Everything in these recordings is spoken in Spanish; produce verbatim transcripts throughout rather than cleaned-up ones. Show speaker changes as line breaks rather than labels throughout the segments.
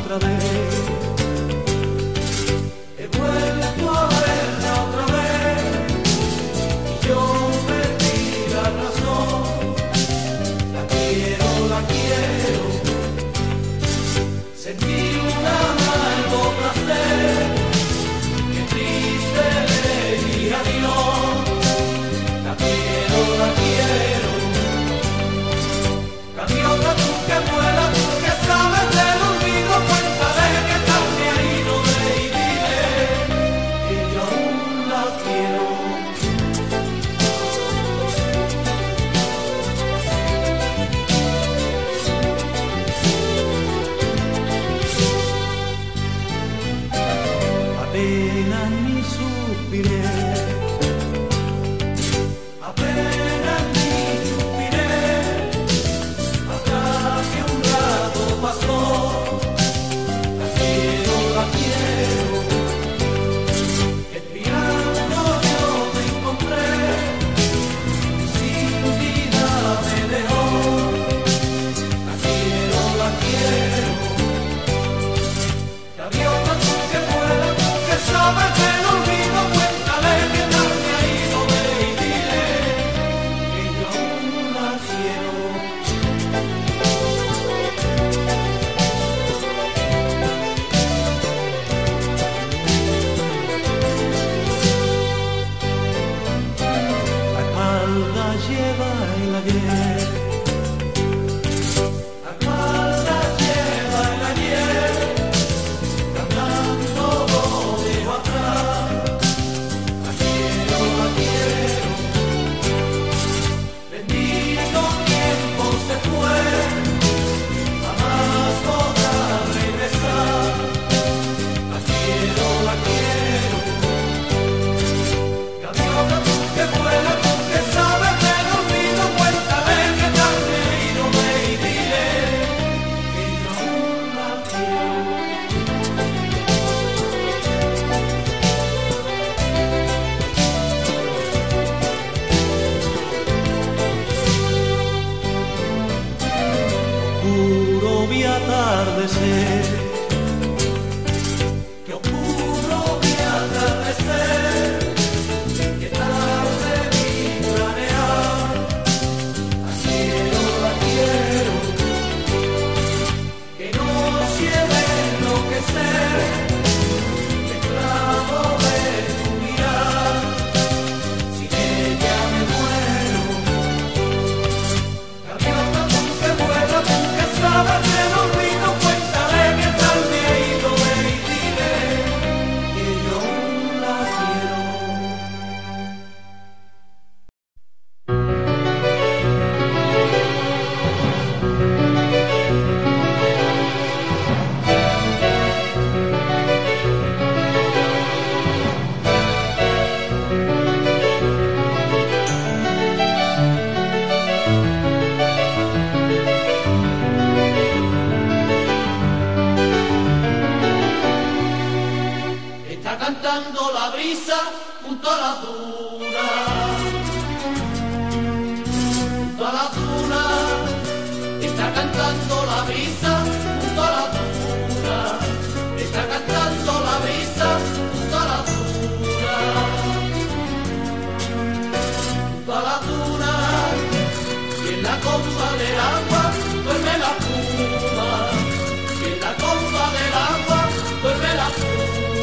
otra vez. He vuelto a verla otra vez y yo perdí la razón. La quiero, la quiero. Sentí un amargo placer. Qué triste le dije adiós. La quiero, la quiero. Gaviota, tú que vuelas, tú que sabes del olvido, cuéntale que tal me ha ido de y dile que yo aún la quiero. Apenas ni suspiré. Apenas ni suspiré, hasta que un rato pasó. La quiero, la quiero. Espiando yo me encontré y sin vida me dejó. La quiero, la quiero. Gaviota, tú que vuelas, tú que sabes del olvido, cuéntale que tal me ha ido de y dile que yo aún la quiero. La espalda lleva el ayer. La espalda lleva el ayer. Cantando lo dejo atrás. La quiero, la quiero. Bendito tiempo se fue. Jamás podrá regresar. La quiero, la quiero. Gaviota, tú que vuelas, tú que sabes del olvido, cuéntale que tal me ha ido de y dile que yo aún la quiero. Oscuro vi atardecer, que oscuro vi atardecer, que tarde vi planear. La quiero, la quiero, que noche de enloquecer, que clavo de tu mirar, sin ella me muero. Gaviota, tú que vuelas, tú que sabes del olvido, cuéntale que tal me ha ido de y dile que yo aún la quiero. Está cantando la brisa junto a la duna, junto a la duna. Está cantando la brisa junto a la duna. Está cantando la brisa junto a la duna, junto a la duna. Y en la comba del agua duerme la puma. Y en la comba del agua duerme la puma.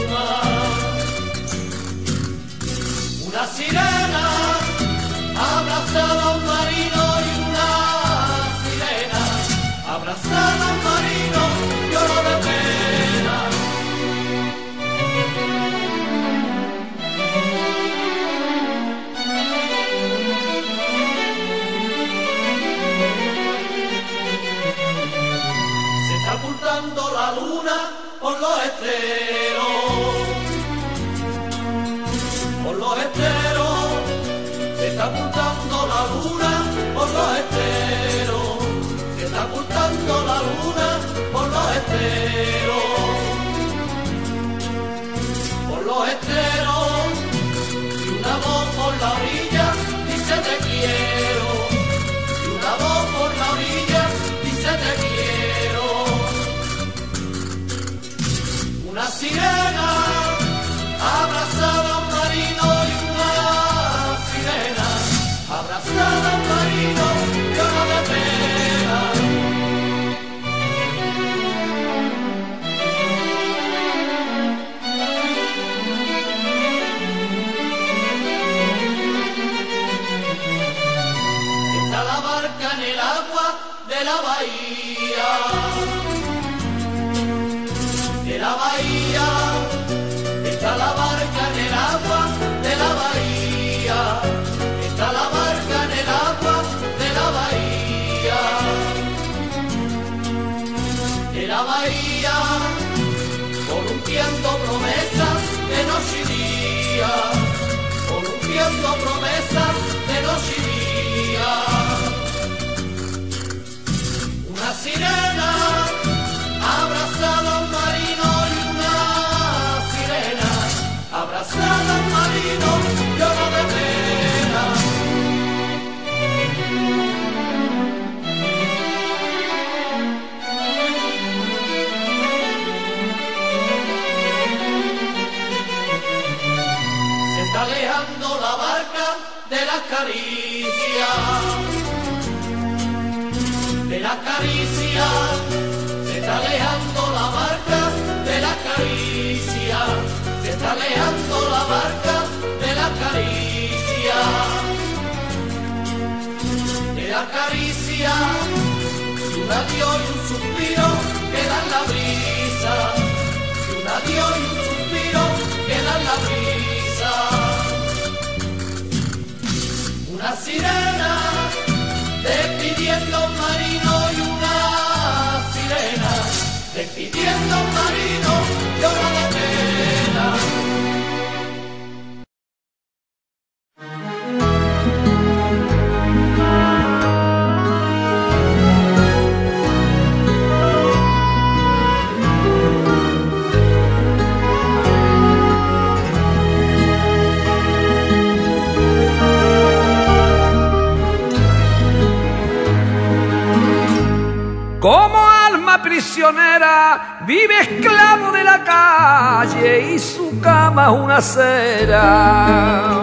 Una sirena abrazada a un marino y una sirena abrazada a un marino lloró de pena. Se está ocultando la luna por los esteros, por los esteros. Se está ocultando la luna por los esteros. Se está ocultando la luna por los esteros, por los esteros. Y una voz por la orilla dice te quiero. Y una voz por la orilla dice te quiero. una sirena abrazada a un marino y una sirena abrazada a un marino llora de pena. Está la barca en el agua de la bahía, de la bahía, está la barca en el agua de la bahía, está la barca en el agua de la bahía, de la bahía, columpiando promesas de noche y día, columpiando promesas de noche y día. Una sirena abrazada a un marino y una sirena abrazada a un marino llora de pena. Se está alejando la barca de las caricias, de las caricias, se está alejando la barca de las caricias, se está alejando la barca de las caricias, de las caricias, y un adiós y un suspiro queda en la brisa, y un adiós y un suspiro queda en la brisa. Una sirena despidiendo a un marino y una sirena despidiendo a un marino llora de pena.
Como alma prisionera vive esclavo de la calle y su cama una acera.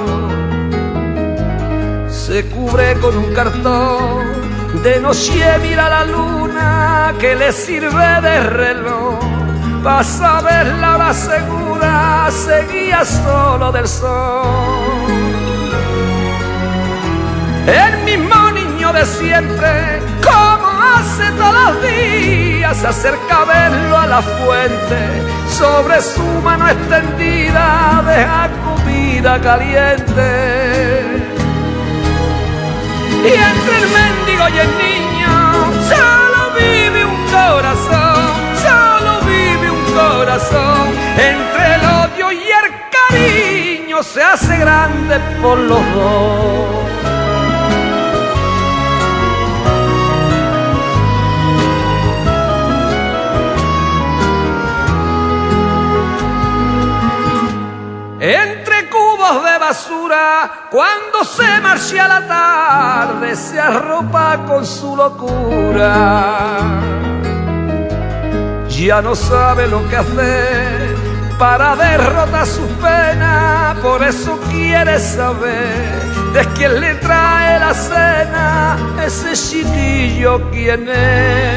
Se cubre con un cartón, de noche mira la luna que le sirve de reloj. Pa' saber la hora segura se guía solo del sol. El mismo niño de siempre, como hace todos los días, se acerca a verlo a la fuente, sobre su mano extendida deja comida caliente. Y entre el mendigo y el niño solo vive un corazón, solo vive un corazón. Entre el odio y el cariño se hace grande por los dos. Entre cubos de basura, cuando se marcha la tarde, se arropa con su locura. Ya no sabe lo que hacer para derrotar su pena, por eso quiere saber de quién le trae la cena, ese chiquillo quién es.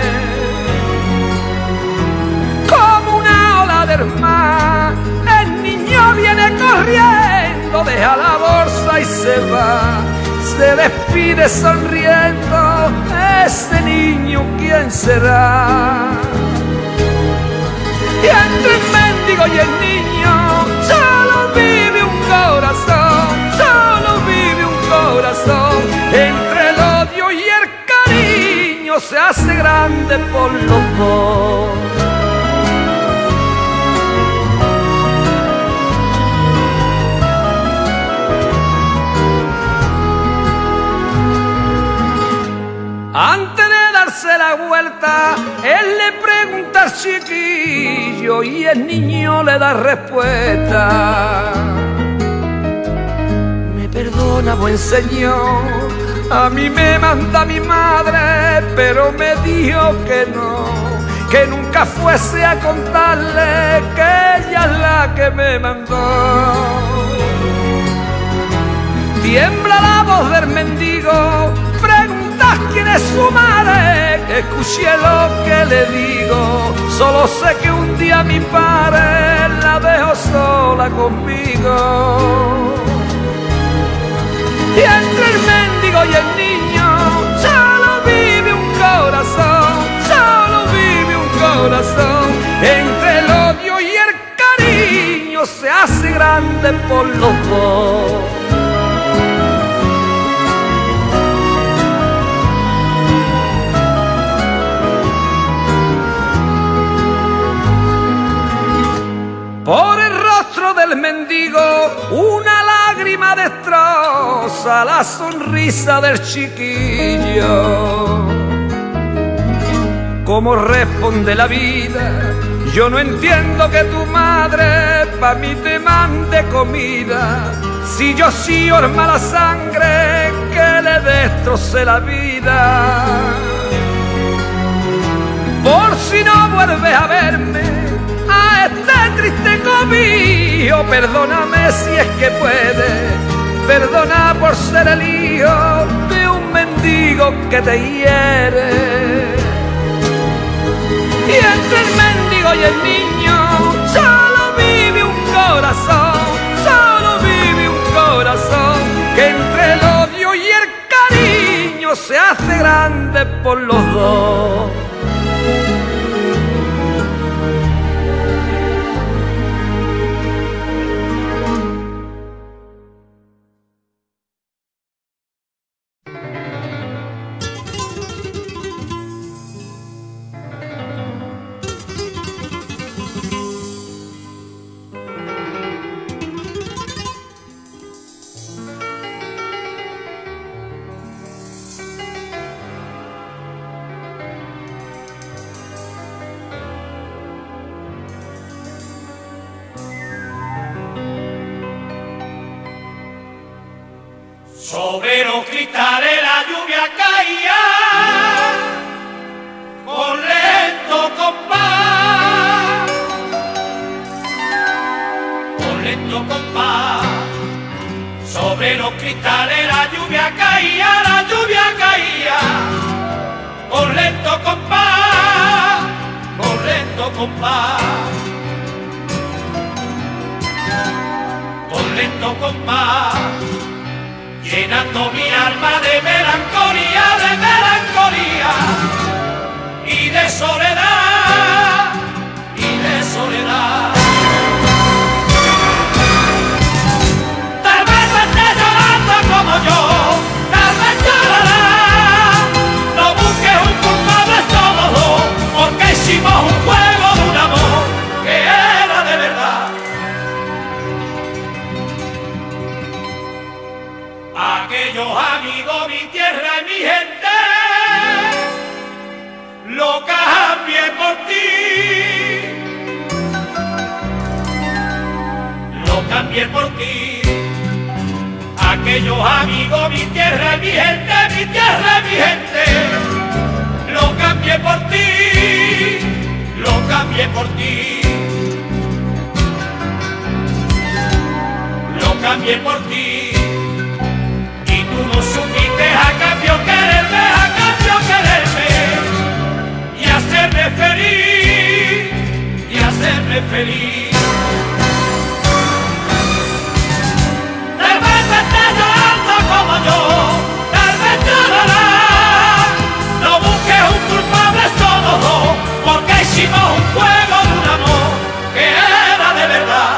Como una ola del mar, el niño viene corriendo, deja la bolsa y se va, se despide sonriendo, ese niño quién será. Y entre el mendigo y el niño solo vive un corazón, solo vive un corazón. Entre el odio y el cariño se hace grande por los dos. Antes de darse la vuelta, él le pregunta al chiquillo y el niño le da respuesta. Me perdona, buen señor, a mí me manda mi madre, pero me dijo que no, que nunca fuese a contarle que ella es la que me mandó. Tiembla la voz del mendigo, preguntas quién es su madre, escuché lo que le digo, solo sé que un día mi padre la dejó sola conmigo. Y entre el mendigo y el niño solo vive un corazón, solo vive un corazón. Entre el odio y el cariño se hace grande por los dos. Por el rostro del mendigo una lágrima destroza la sonrisa del chiquillo. ¿Cómo responde la vida? Yo no entiendo que tu madre pa' mí te mande comida, si yo sí por mala sangre que le destroce la vida. Por si no vuelves a verme a este triste cobijo, perdóname si es que puedes, perdona por ser el hijo de un mendigo que te hiere. Y entre el mendigo y el niño solo vive un corazón, solo vive un corazón, que entre el odio y el cariño se hace grande por los dos.
Sobre los cristales la lluvia caía con lento compás, con lento compás. Sobre los cristales la lluvia caía, la lluvia caía con lento compás, con lento compás, con lento compás. Llenando mi alma de melancolía, de melancolía y de soledad, y de soledad. Tal vez no estés llorando como yo, tal vez llorarás. No busques un culpable, somos dos, porque hicimos un juego de un amor que era de verdad. Aquellos amigos, mi tierra y mi gente, lo cambié por ti, lo cambié por ti. Aquellos amigos, mi tierra y mi gente, mi tierra y mi gente, lo cambié por ti, lo cambié por ti, lo cambié por ti. Tú no supiste a cambio quererme, a cambio quererme y hacerme feliz, y hacerme feliz. Tal vez me estés llorando como yo, tal vez llorarás. No busques un culpable, somos dos, porque hicimos un juego de un amor que era de verdad.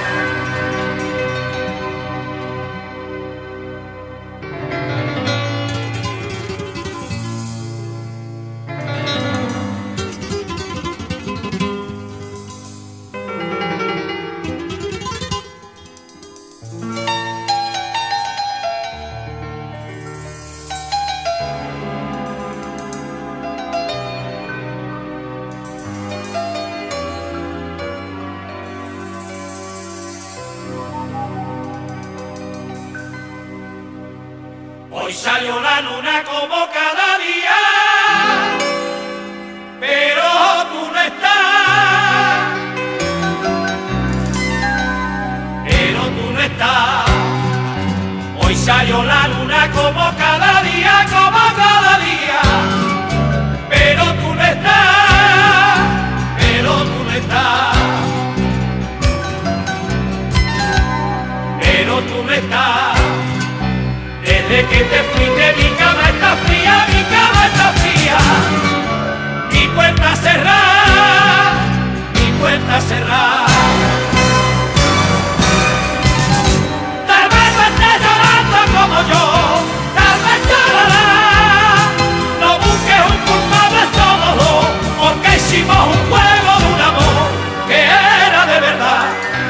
Hoy salió la luna como cada día, pero tú desde que te fuiste mi cama está fría, mi cama está fría. Mi puerta cerrada, mi puerta cerrada. Tal vez no estés llorando como yo, tal vez llorarás. No busques un culpable, somos dos, porque hicimos un juego de un amor que era de verdad.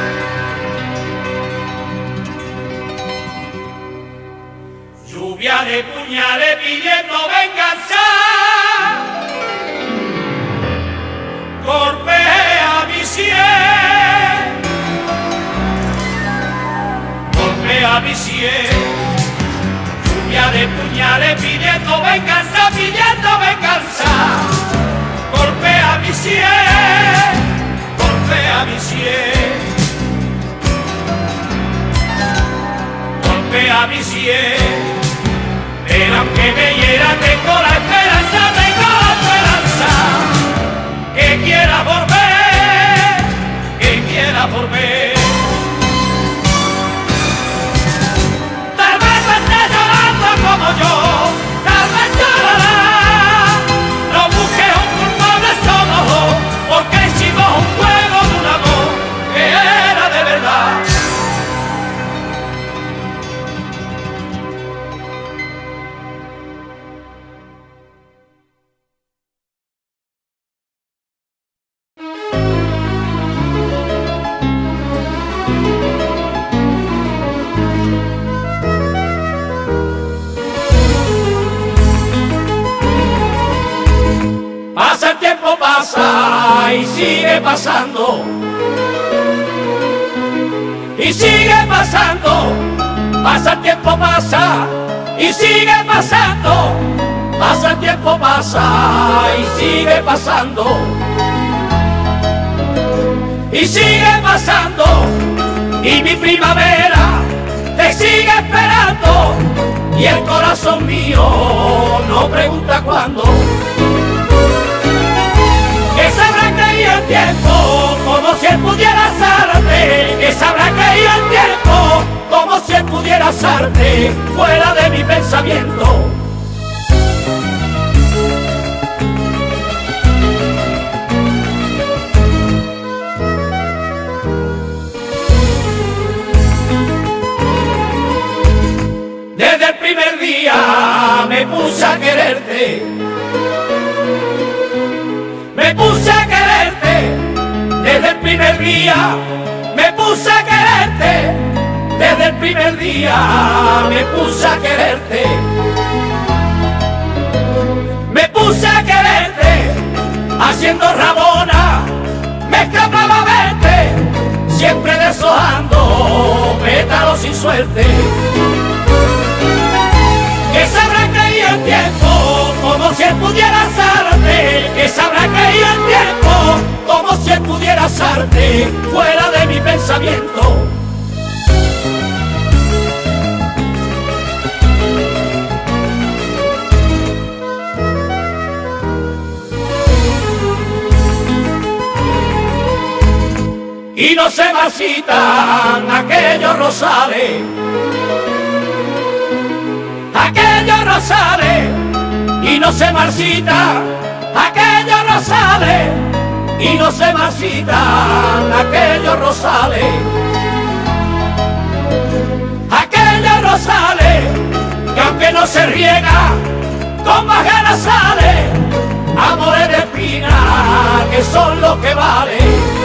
Lluvia de puñales pidiendo venganza, golpea mi sien, golpea mi sien. Lluvia de puñales pidiendo venganza, pidiendo venganza, golpea mi sien, golpea mi sien, golpea mi sien. Pero aunque me hiera tengo la esperanza, tengo la esperanza, que quiera volver, que quiera volver. Tal vez no estés llorando como yo, tal vez llorarás. No busques un culpable, somos dos, porque hicimos un juego de un amor que era de verdad. Pasa el tiempo, pasa y sigue pasando, y sigue pasando. Pasa el tiempo, pasa y sigue pasando. Pasa el tiempo, pasa y sigue pasando, y sigue pasando. Y mi primavera te sigue esperando, y el corazón mío no pregunta cuándo. Que sabrá que el tiempo como si él pudiera asarte, que sabrá que el tiempo como si él pudiera asarte fuera de mi pensamiento. Desde el primer día me puse a quererte, me puse a quererte, desde el primer día me puse a quererte, desde el primer día me puse a quererte, me puse a quererte, haciendo rabona, me escapaba a verte, siempre deshojando pétalos sin suerte. Que sabrá que el tiempo como si él pudiera asarte, que sabrá que el tiempo como si él pudiera asarte fuera de mi pensamiento. Y no se marchitan aquellos rosales, aquellos rosales, y no se marchitan aquellos rosales, y no se marchitan aquellos rosales, aquellos rosales, que aunque no se riega, con más ganas sale, amores de espina, que son los que valen.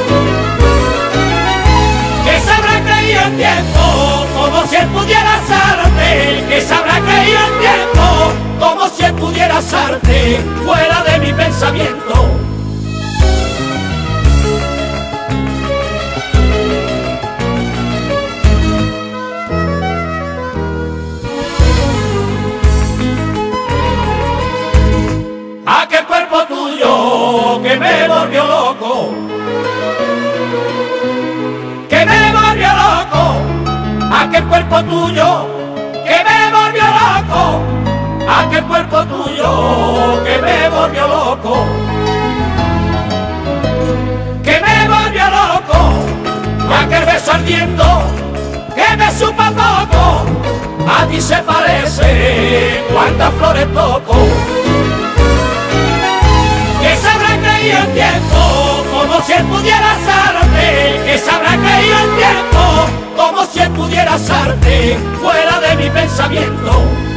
Que sabrá que el tiempo como si él pudiera asarte, que sabrá que el tiempo como si él pudiera asarte fuera de mi pensamiento. Aquel cuerpo tuyo que me volvió loco, que me volvió loco, aquel cuerpo tuyo que me volvió loco, aquel cuerpo tuyo que me volvió loco, que me volvió loco, aquel beso ardiendo que me supo poco, a ti se parece, cuántas flores toco. Que se habrá caído el tiempo, como si él pudiera arte, que se habrá caído el tiempo, como si él pudiera arte, fuera de mi pensamiento.